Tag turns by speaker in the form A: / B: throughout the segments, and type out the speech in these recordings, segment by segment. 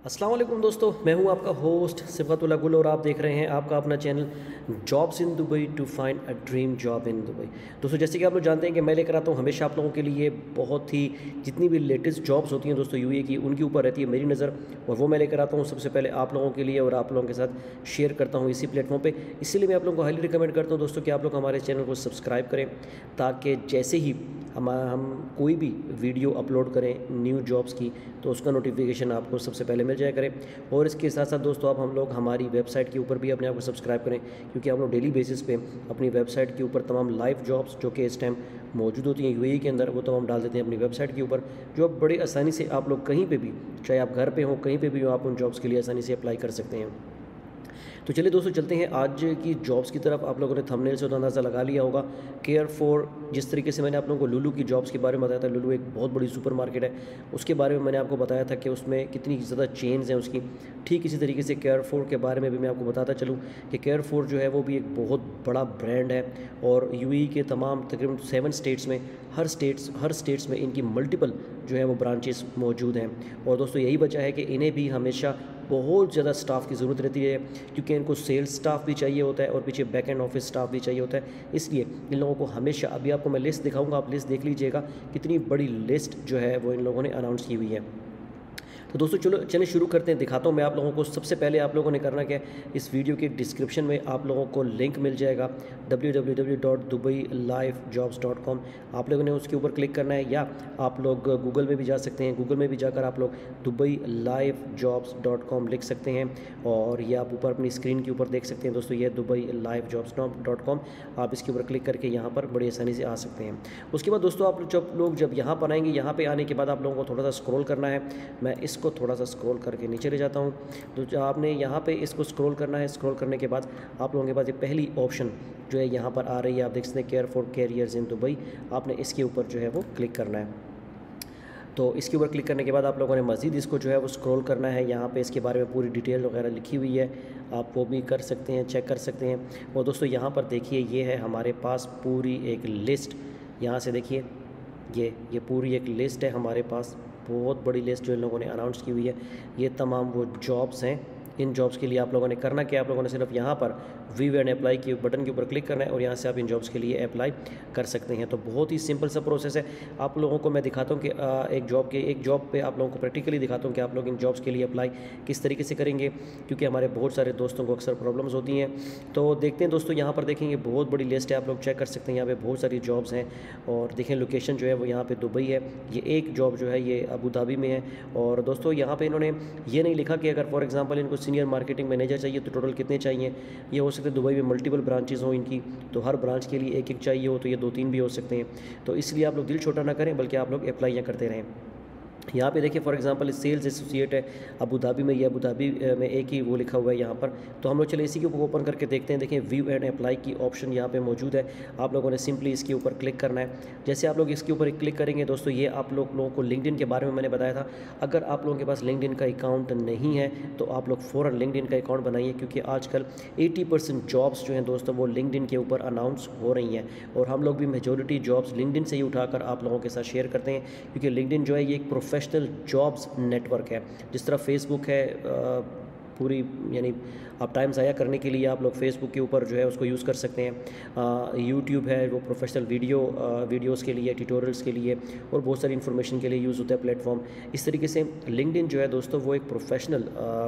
A: अस्सलाम वालेकुम दोस्तों, मैं हूं आपका होस्ट सिफ़ातुल्लाह गुल और आप देख रहे हैं आपका अपना channel jobs in Dubai to find a dream job in Dubai. दोस्तों, जैसे कि आप लोग जानते हैं कि मैं लेकर आता हूं हमेशा आप लोगों के लिए बहुत ही जितनी भी लेटेस्ट जॉब्स होती हैं दोस्तों यूएई की, उनके ऊपर रहती है मेरी नज़र और वो मैं लेकर आता हूं सबसे पहले आप लोगों के लिए और आप लोगों के साथ शेयर करता हूँ इसी प्लेटफॉर्म पर। इसीलिए मैं आप लोगों को हाईली रिकमेंड करता हूँ दोस्तों कि आप लोग हमारे चैनल को सब्सक्राइब करें, ताकि जैसे ही हम कोई भी वीडियो अपलोड करें न्यू जॉब्स की तो उसका नोटिफिकेशन आपको सबसे पहले मिल जाया करें। और इसके साथ साथ दोस्तों आप हम लोग हमारी वेबसाइट के ऊपर भी अपने आप को सब्सक्राइब करें, क्योंकि हम लोग डेली बेसिस पे अपनी वेबसाइट के ऊपर तमाम लाइव जॉब्स जो कि इस टाइम मौजूद होती हैं यूएई के अंदर, वो तमाम डाल देते हैं अपनी वेबसाइट के ऊपर, जो अब बड़ी आसानी से आप लोग कहीं पे भी, चाहे आप घर पे हो कहीं पे भी हो, आप उन जॉब्स के लिए आसानी से अप्लाई कर सकते हैं। तो चलिए दोस्तों चलते हैं आज की जॉब्स की तरफ। आप लोगों ने थंबनेल से तो अंदाज़ा लगा लिया होगा, केयर फॉर, जिस तरीके से मैंने आप लोगों को लुलु की जॉब्स के बारे में बताया था, लुलु एक बहुत बड़ी सुपरमार्केट है, उसके बारे में मैंने आपको बताया था कि उसमें कितनी ज़्यादा चेन्स हैं उसकी। ठीक इसी तरीके से केयर फॉर के बारे में भी मैं आपको बताता चलूँ कि केयर फॉर जो है वो भी एक बहुत बड़ा ब्रांड है और यूएई के तमाम तकरीबन 7 स्टेट्स में हर स्टेट्स में इनकी मल्टीपल जो है वो ब्रांचेस मौजूद हैं। और दोस्तों यही वजह है कि इन्हें भी हमेशा बहुत ज़्यादा स्टाफ की ज़रूरत रहती है, क्योंकि इनको सेल्स स्टाफ भी चाहिए होता है और पीछे बैक एंड ऑफिस स्टाफ भी चाहिए होता है। इसलिए इन लोगों को हमेशा, अभी आपको मैं लिस्ट दिखाऊंगा, आप लिस्ट देख लीजिएगा, कितनी बड़ी लिस्ट जो है वो इन लोगों ने अनाउंस की हुई है। तो दोस्तों चलिए शुरू करते हैं। दिखाता हूँ मैं आप लोगों को। सबसे पहले आप लोगों ने करना क्या है, इस वीडियो के डिस्क्रिप्शन में आप लोगों को लिंक मिल जाएगा www.dubailivejobs.com। आप लोगों ने उसके ऊपर क्लिक करना है, या आप लोग गूगल में भी जा सकते हैं। गूगल में भी जाकर आप लोग dubailivejobs.com लिख सकते हैं और ये आप ऊपर अपनी स्क्रीन के ऊपर देख सकते हैं दोस्तों, ये dubailivejobs.com। आप इसके ऊपर क्लिक करके यहाँ पर बड़ी आसानी से आ सकते हैं। उसके बाद दोस्तों आप जब यहाँ पर आएंगे, यहाँ पर आने के बाद आप लोगों को थोड़ा सा स्क्रॉल करना है। मैं इसको थोड़ा सा स्क्रॉल करके नीचे ले जाता हूँ। तो जो आपने यहाँ पे इसको स्क्रॉल करना है, स्क्रॉल करने के बाद आप लोगों के पास ये पहली ऑप्शन जो है यहाँ पर आ रही है, आप देख सकते हैं care for careers in Dubai. आपने इसके ऊपर जो है वो क्लिक करना है। तो इसके ऊपर क्लिक करने के बाद आप लोगों ने मज़ीद इसको जो है वो स्क्रॉल करना है। यहाँ पे इसके बारे में पूरी डिटेल वगैरह लिखी हुई है, आप वो भी कर सकते हैं, चेक कर सकते हैं। और दोस्तों यहाँ पर देखिए, ये है हमारे पास पूरी एक लिस्ट। यहाँ से देखिए, ये पूरी एक लिस्ट है हमारे पास, बहुत बड़ी लिस्ट जो इन लोगों ने अनाउंस की हुई है। ये तमाम वो जॉब्स हैं। इन जॉब्स के लिए आप लोगों ने करना क्या, आप लोगों ने सिर्फ यहाँ पर व्यू एंड अप्लाई के बटन के ऊपर क्लिक करना है और यहाँ से आप इन जॉब्स के लिए अप्लाई कर सकते हैं। तो बहुत ही सिंपल सा प्रोसेस है। आप लोगों को मैं दिखाता हूँ कि एक जॉब पे आप लोगों को प्रैक्टिकली दिखाता हूँ कि आप लोग इन जॉब्स के लिए अप्लाई किस तरीके से करेंगे, क्योंकि हमारे बहुत सारे दोस्तों को अक्सर प्रॉब्लम्स होती हैं। तो देखते हैं दोस्तों, यहाँ पर देखेंगे बहुत बड़ी लिस्ट है, आप लोग चेक कर सकते हैं। यहाँ पर बहुत सारी जॉब्स हैं और देखें लोकेशन जो है वो यहाँ पर दुबई है। ये एक जॉब जो है ये अबू धाबी में है। और दोस्तों यहाँ पर इन्होंने ये नहीं लिखा कि अगर फॉर एग्जाम्पल इनको सीनियर मार्केटिंग मैनेजर चाहिए तो टोटल कितने चाहिए। ये हो सकते हैं दुबई में मल्टीपल ब्रांचेस हों इनकी, तो हर ब्रांच के लिए एक एक चाहिए हो, तो ये 2-3 भी हो सकते हैं। तो इसलिए आप लोग दिल छोटा ना करें, बल्कि आप लोग अप्लाइयाँ करते रहें। यहाँ पे देखिए फॉर एग्जांपल सेल्स एसोसिएट है अबू धाबी में, ये अबू धाबी में एक ही वो लिखा हुआ है यहाँ पर। तो हम लोग चले इसी के ऊपर ओपन करके देखते हैं। देखें व्यू एंड अप्लाई की ऑप्शन यहाँ पे मौजूद है। आप लोगों ने सिंपली इसके ऊपर क्लिक करना है। जैसे आप लोग इसके ऊपर क्लिक करेंगे दोस्तों, ये आप लोगों को लिंक्डइन के बारे में मैंने बताया था। अगर आप लोगों के पास लिंक्डइन का अकाउंट नहीं है तो आप लोग फ़ौरन लिंक्डइन का अकाउंट बनाइए, क्योंकि आजकल 80% जॉब्स जो हैं दोस्तों वो लिंक्डइन के ऊपर अनाउंस हो रही हैं और हम लोग भी मेजॉरिटी जॉब्स लिंक्डइन से ही उठाकर आप लोगों के साथ शेयर करते हैं, क्योंकि लिंक्डइन जो है ये एक प्रोफेशनल जॉब्स नेटवर्क है। जिस तरह फेसबुक है पूरी, यानी आप टाइम ज़ाया करने के लिए आप लोग फेसबुक के ऊपर जो है उसको यूज़ कर सकते हैं। यूट्यूब है वो प्रोफेशनल वीडियोज़ के लिए, ट्यूटोरियल्स के लिए और बहुत सारी इन्फॉर्मेशन के लिए यूज़ होता है प्लेटफॉर्म। इस तरीके से लिंक्डइन जो है दोस्तों वो एक प्रोफेशनल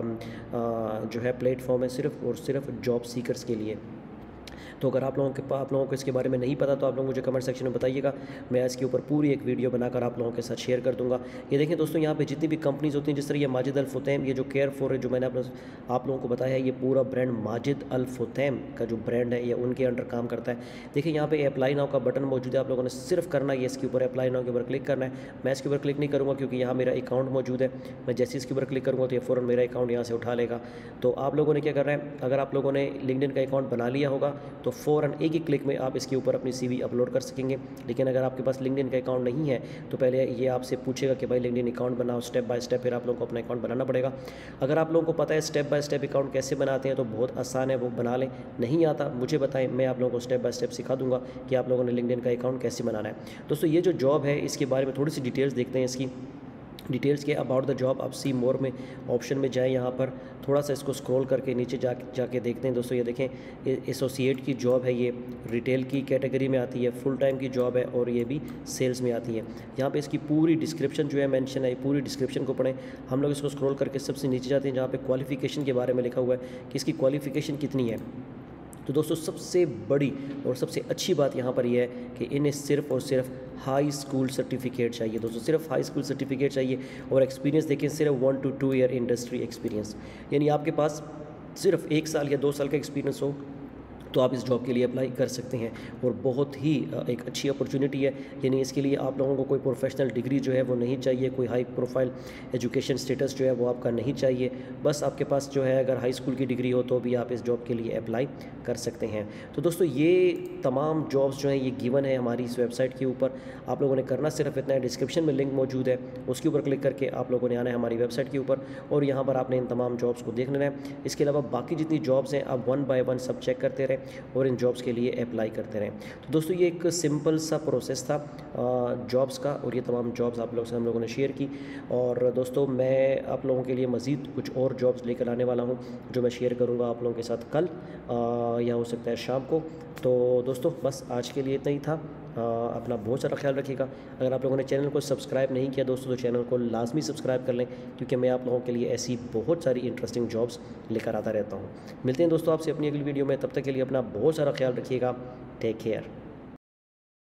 A: जो है प्लेटफॉर्म है सिर्फ़ और सिर्फ जॉब सीकर्स के लिए। तो अगर आप लोगों को इसके बारे में नहीं पता तो आप लोग मुझे कमेंट सेक्शन में बताइएगा, मैं इसके ऊपर पूरी एक वीडियो बनाकर आप लोगों के साथ शेयर कर दूंगा। ये देखें दोस्तों, यहाँ पे जितनी भी कंपनीज़ होती हैं, जिस तरह ये माजिद अल फुतैम, ये जो केयर फॉर है जो मैंने आप लोगों को बताया है, ये पूरा ब्रांड माजिद अल फुतैम का जो ब्रांड है ये उनके अंडर काम करता है। देखिए यहाँ पे अप्लाई नाउ का बटन मौजूद है, आप लोगों ने सिर्फ करना है इसके ऊपर अप्लाई नाउ के ऊपर क्लिक करना है। मैं इसके ऊपर क्लिक नहीं करूँगा क्योंकि यहाँ मेरा अकाउंट मौजूद है। मैं जैसे इसके ऊपर क्लिक करूँगा तो ये फ़ौरन मेरा अकाउंट यहाँ से उठा लेगा। तो आप लोगों ने क्या करना है, अगर आप लोगों ने लिंक्डइन का अकाउंट बना लिया होगा तो फ़ौरन एक ही क्लिक में आप इसके ऊपर अपनी सीवी अपलोड कर सकेंगे। लेकिन अगर आपके पास लिंक्डइन का अकाउंट नहीं है तो पहले ये आपसे पूछेगा कि भाई लिंक्डइन अकाउंट बनाओ, स्टेप बाय स्टेप फिर आप लोगों को अपना अकाउंट बनाना पड़ेगा। अगर आप लोगों को पता है स्टेप बाय स्टेप अकाउंट कैसे बनाते हैं तो बहुत आसान है, वो बना लें। नहीं आता मुझे बताएं, मैं आप लोगों को स्टेप बाय स्टेप सिखा दूंगा कि आप लोगों ने लिंक्डइन का अकाउंट कैसे बनाना है। दोस्तों ये जो जॉब है इसके बारे में थोड़ी सी डिटेल्स देखते हैं इसकी। डिटेल्स के अबाउट द जॉब आप सी मोर में ऑप्शन में जाएं, यहाँ पर थोड़ा सा इसको स्क्रॉल करके नीचे जाके देखते हैं दोस्तों। ये देखें एसोसिएट की जॉब है, ये रिटेल की कैटेगरी में आती है, फुल टाइम की जॉब है और ये भी सेल्स में आती है। यहाँ पे इसकी पूरी डिस्क्रिप्शन जो है मेंशन है, पूरी डिस्क्रिप्शन को पढ़ें। हम लोग इसको स्क्रॉल करके सबसे नीचे जाते हैं जहाँ पे क्वालिफिकेशन के बारे में लिखा हुआ है कि इसकी क्वालिफिकेशन कितनी है। तो दोस्तों सबसे बड़ी और सबसे अच्छी बात यहाँ पर यह है कि इन्हें सिर्फ़ और सिर्फ हाई स्कूल सर्टिफिकेट चाहिए दोस्तों, सिर्फ हाई स्कूल सर्टिफिकेट चाहिए। और एक्सपीरियंस देखें, सिर्फ 1 to 2 ईयर इंडस्ट्री एक्सपीरियंस, यानी आपके पास सिर्फ 1 साल या 2 साल का एक्सपीरियंस हो तो आप इस जॉब के लिए अप्लाई कर सकते हैं। और बहुत ही एक अच्छी अपॉर्चुनिटी है, यानी इसके लिए आप लोगों को कोई प्रोफेशनल डिग्री जो है वो नहीं चाहिए, कोई हाई प्रोफाइल एजुकेशन स्टेटस जो है वो आपका नहीं चाहिए। बस आपके पास जो है अगर हाई स्कूल की डिग्री हो तो भी आप इस जॉब के लिए अप्लाई कर सकते हैं। तो दोस्तों ये तमाम जॉब्स जो हैं ये गिवन है हमारी इस वेबसाइट के ऊपर। आप लोगों ने करना सिर्फ इतना है, डिस्क्रिप्शन में लिंक मौजूद है, उसके ऊपर क्लिक करके आप लोगों ने आना है हमारी वेबसाइट के ऊपर और यहाँ पर आपने इन तमाम जॉब्स को देख लेना है। इसके अलावा बाकी जितनी जॉब्स हैं आप 1 by 1 सब चेक करते रहें और इन जॉब्स के लिए अप्लाई करते रहें। तो दोस्तों ये एक सिंपल सा प्रोसेस था जॉब्स का और ये तमाम जॉब्स आप लोगों से हम लोगों ने शेयर की। और दोस्तों मैं आप लोगों के लिए मज़ीद कुछ और जॉब्स लेकर आने वाला हूँ जो मैं शेयर करूँगा आप लोगों के साथ कल या हो सकता है शाम को। तो दोस्तों बस आज के लिए इतना ही था। अपना बहुत सारा ख्याल रखिएगा। अगर आप लोगों ने चैनल को सब्सक्राइब नहीं किया दोस्तों तो चैनल को लाजमी सब्सक्राइब कर लें, क्योंकि मैं आप लोगों के लिए ऐसी बहुत सारी इंटरेस्टिंग जॉब्स लेकर आता रहता हूँ। मिलते हैं दोस्तों आपसे अपनी अगली वीडियो में, तब तक के लिए अपना बहुत सारा ख्याल रखिएगा। Take care.